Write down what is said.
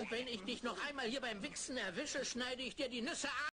Und wenn ich dich noch einmal hier beim Wichsen erwische, schneide ich dir die Nüsse ab.